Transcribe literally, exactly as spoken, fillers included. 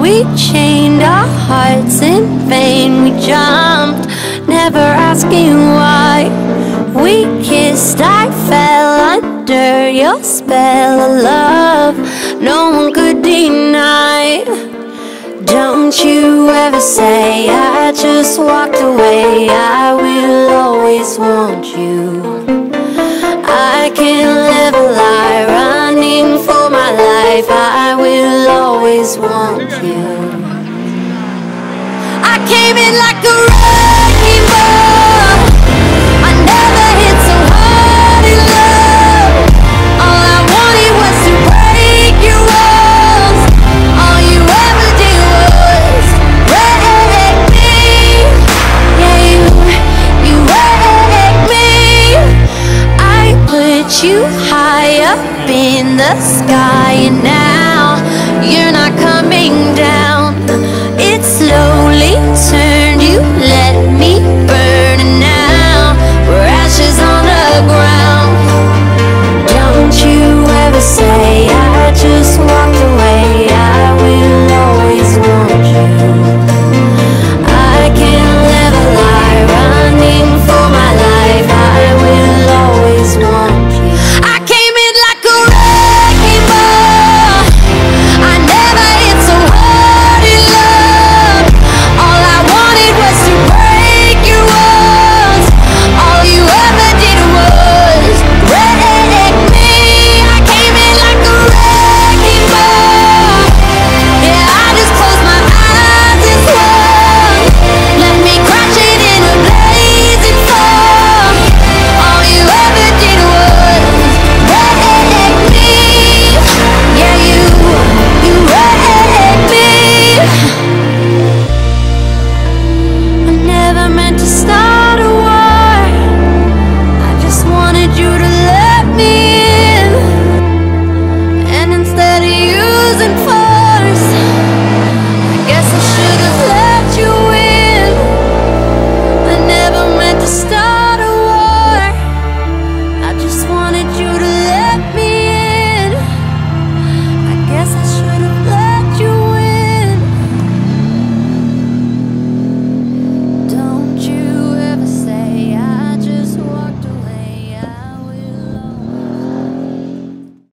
We chained our hearts in vain. We jumped, never asking why. We kissed, I fell under your spell of love no one could deny. Don't you ever say I just walked away. I will always want you. I can't live a lie, running for my life. I will always want you. I came in like a wrecking ball. I never hit so hard in love. All I wanted was to break your walls. All you ever did was wreck me. Yeah, you, you wrecked me. I put you high up in the sky, and now you're not coming down.